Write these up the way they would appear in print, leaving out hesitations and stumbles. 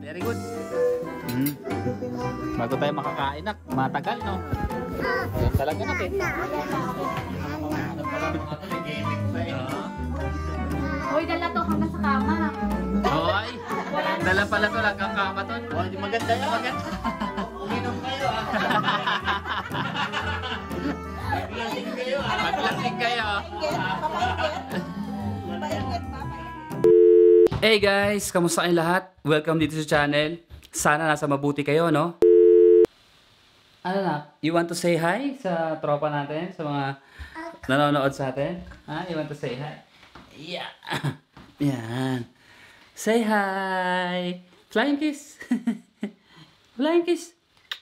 Very good. Bago tayo makakain, nak, matagal, no? Yan talaga, nak, eh. Hoy, dala to hanggang sa kama. Hoy, dala pala to, hanggang kama to. Oh, di maganda yan, maganda. Uminom kayo, ah. Maglasing kayo, ah. Maglasing kayo. Hey guys, kamusta kayong lahat? Welcome dito sa channel. Sana nasa mabuti kayo, no? Ano na? You want to say hi sa tropa natin? Sa mga nanonood sa atin? Ha? You want to say hi? Yeah. Yan. Say hi. Flying kiss. Flying kiss.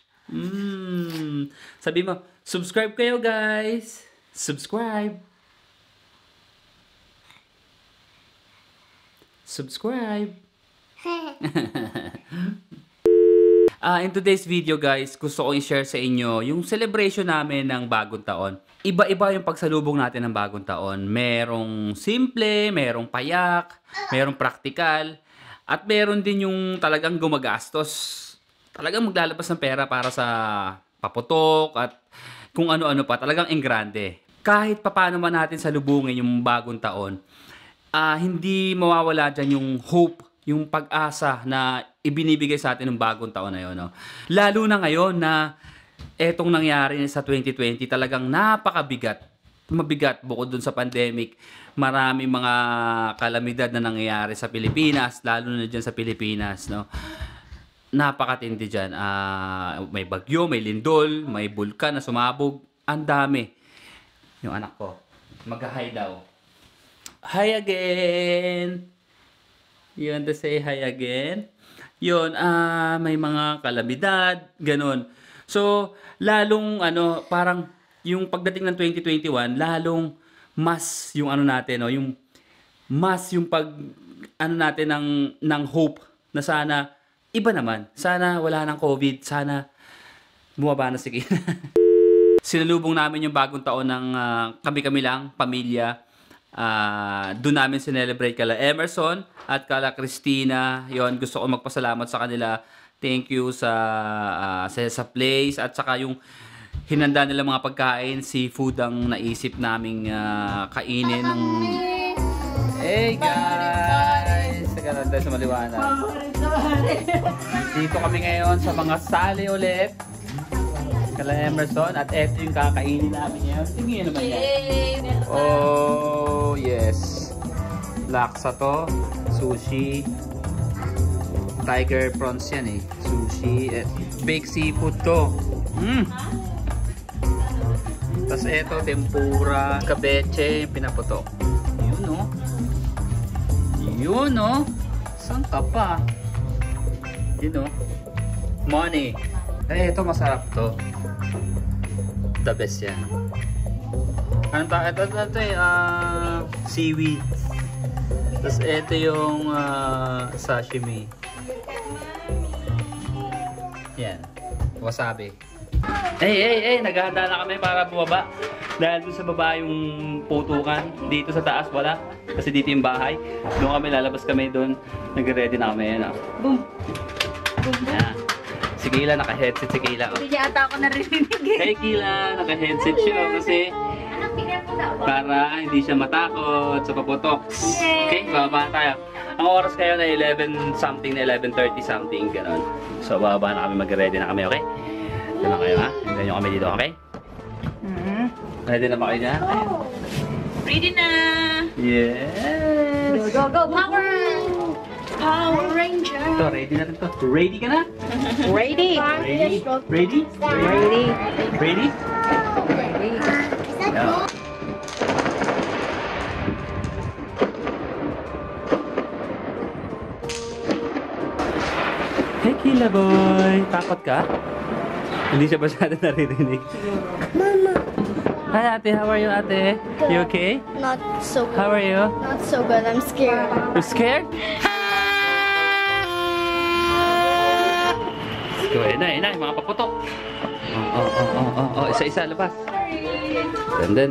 Sabi mo, subscribe kayo guys. Subscribe. Subscribe. In today's video guys, gusto ko i-share sa inyo yung celebration namin ng bagong taon. Iba-iba yung pagsalubong natin ng bagong taon. Merong simple, merong payak, merong praktikal, at meron din yung talagang gumagastos. Talagang maglalabas ng pera para sa paputok at kung ano-ano pa. Talagang engrande. Kahit paano man natin salubungin yung bagong taon, hindi mawawala dyan yung hope, yung pag-asa na ibinibigay sa atin ng bagong taon na yun. No? Lalo na ngayon na etong nangyari sa 2020, talagang napakabigat. Mabigat bukod dun sa pandemic. Maraming mga kalamidad na nangyayari sa Pilipinas, lalo na dyan sa Pilipinas. No? Napakatindi dyan. May bagyo, may lindol, may bulkan na sumabog. Ang dami. Yung anak ko, mag-hi daw. Hi again! You want to say hi again? Yun, may mga kalamidad, ganun. So, lalong, parang, yung pagdating ng 2021, lalong mas yung natin, no? Yung mas yung natin ng hope na sana, iba naman. Sana wala ng COVID, sana bumaba na sige. Sinalubong namin yung bagong taon ng kami-kami lang, pamilya. Doon namin sinelebrate kala Emerson at kala Christina. Yon, gusto ko magpasalamat sa kanila. Thank you sa place at saka yung hinanda nila mga pagkain, seafood ang naisip naming kainin ng... Hey guys! Teka lang tayo sa maliwanag. Dito kami ngayon sa mga sali ulit kala Emerson at eto yung kakainin namin ngayon. Tingin naman yan. Oh, yes. Laksa to. Sushi. Tiger prawns yan eh. Sushi. Baked seafood to. Tapos eto, tempura. Kabeche. Pinaputok. Yun no. Yun no. Saan ka pa? Yun no. Money. Ito masarap to. The best yan. Ito seaweed. Tapos ito yung sashimi. Yan. Wasabi. Hey, naghahanda na kami para bumaba. Dahil doon sa baba yung putukan. Dito sa taas wala. Kasi dito yung bahay. Doon kami lalabas kami doon. Nag-ready na kami. Yan, boom! Boom! Yan. Si Kila, naka-headset si Kila. Hindi niya ata ako naririnig. Hey Kila, naka-headset siya kasi para hindi siya matakot sa paputok. Okay, bababa tayo. Ang oras kayo na 11 something, na 11:30 something, gano'n. So bababa na kami, mag-ready na kami, okay? Ito na kayo ha, hintayin nyo kami dito, okay? Ready na ba kayo dyan? Ready na! Yes! Go, go, power! Power Ranger! Ito, ready na rin to. Ready ka na? Ready! Ready? Ready? Ready! Ready? Ready! Yeah. Hey Kila boy! Takot ka? Hindi siya masyado naririnig. Mama. Hi ate, how are you ate? You okay? Not so good. How are you? Not so good. I'm scared. You're scared? Let's go. Ina, mga paputok. Isa-isa, labas. Den.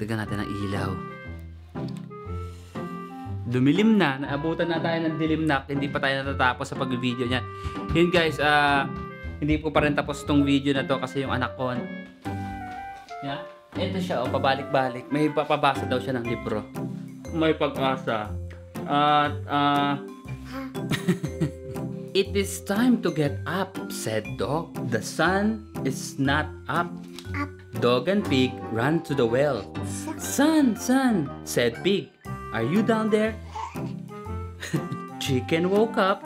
Dagdagan natin ng ilaw. Dumilim na. Naabutan na tayo ng dilim na. Hindi pa tayo natatapos sa pag-video niya. Yun guys, hindi po pa rin tapos tong video na to kasi yung anak ko. Yeah? Ito siya, pabalik-balik. May papabasa daw siya ng libro. May pag-asa. At, It is time to get up, said Dog. The sun is not up. Dog and Pig ran to the well. Son, son, said Pig. Are you down there? Chicken woke up.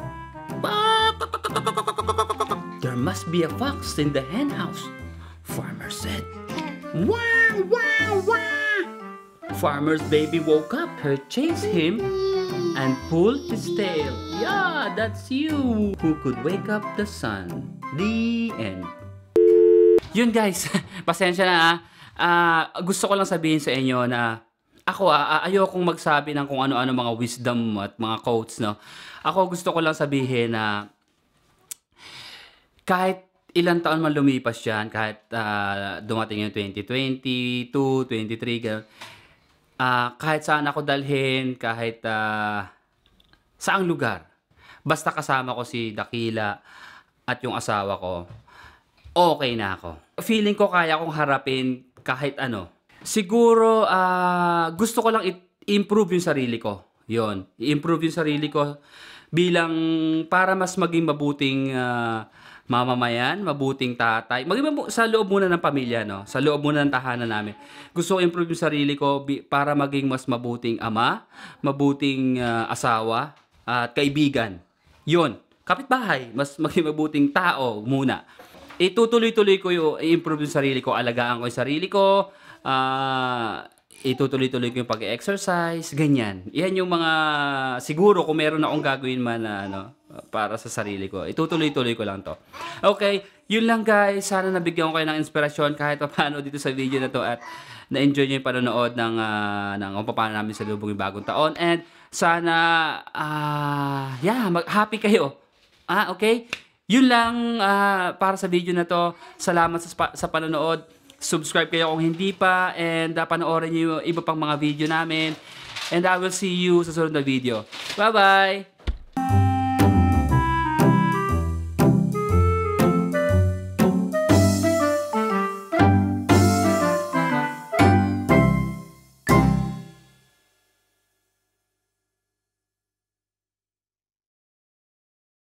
There must be a fox in the hen house. Farmer said. Wah, wah, wah. Farmer's baby woke up. Her chased him and pulled his tail. Yeah, that's you who could wake up the sun. The end. Yun guys, pasensya na gusto ko lang sabihin sa inyo na ako ayokong magsabi ng kung ano-ano mga wisdom at mga quotes, no. Ako gusto ko lang sabihin na kahit ilang taon man lumipas yan, kahit dumating yung 2022, 23, gano'n, kahit saan ako dalhin, kahit saang lugar, basta kasama ko si Dakila at yung asawa ko, okay na ako. Feeling ko kaya kong harapin kahit ano. Siguro, gusto ko lang i-improve yung sarili ko. Yun, i-improve yung sarili ko bilang para mas maging mabuting mamamayan, mabuting tatay. Sa loob muna ng pamilya, no? Sa loob muna ng tahanan namin. Gusto ko improve yung sarili ko para maging mas mabuting ama, mabuting asawa, at kaibigan. Yun. Kapitbahay, mas maging mabuting tao muna. Itutuloy-tuloy ko yung i-improve yung sarili ko. Alagaan ko yung sarili ko. Itutuloy-tuloy ko yung pag-exercise. Ganyan. Yan yung mga siguro kung meron akong gagawin man para sa sarili ko. Itutuloy-tuloy ko lang to. Okay, yun lang guys. Sana nabigyan ko kayo ng inspirasyon kahit paano dito sa video na to at na-enjoy nyo yung panonood ng kung paano namin salubong yung bagong taon. And sana, happy kayo. Okay? Yun lang para sa video na to. Salamat sa panonood. Subscribe kayo kung hindi pa. And panoorin nyo yung iba pang mga video namin. And I will see you sa sunod na video. Bye-bye!